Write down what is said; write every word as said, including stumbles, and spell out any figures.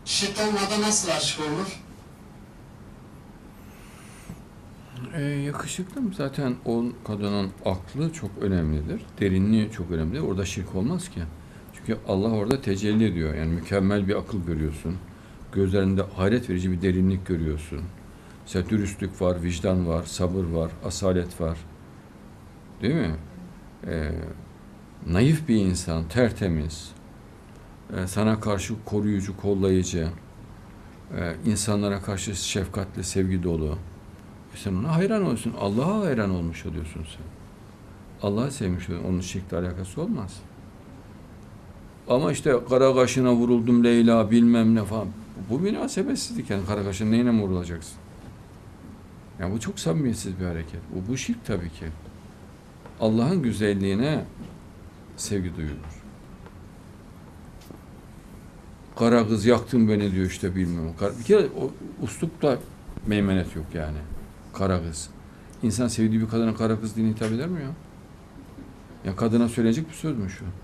Şirk olmadan nasıl aşık olunur? Ee, yakışıklı mı? Zaten o kadının aklı çok önemlidir. Derinliği çok önemli. Orada şirk olmaz ki. Çünkü Allah orada tecelli ediyor. Yani mükemmel bir akıl görüyorsun. Gözlerinde hayret verici bir derinlik görüyorsun. Mesela dürüstlük var, vicdan var, sabır var, asalet var. Değil mi? Ee, naif bir insan, tertemiz, e, sana karşı koruyucu, kollayıcı, e, insanlara karşı şefkatli, sevgi dolu. E sen ona hayran olsun. Allah'a hayran olmuş oluyorsun sen. Allah'ı sevmiş oluyorsun. Onun şirkle alakası olmaz. Ama işte kara kaşına vuruldum Leyla bilmem ne falan. Bu münasebetsizlik yani kara kaşın neyine mi vurulacaksın? Yani bu çok samimiyetsiz bir hareket. Bu, bu şirk tabii ki. Allah'ın güzelliğine sevgi duyulur. Kara kız yaktın beni diyor işte bilmem. Bir kere o uslupta meymenet yok yani. Kara kız. İnsan sevdiği bir kadına kara kız diye hitap eder mi ya? Ya kadına söyleyecek bir söz mü şu?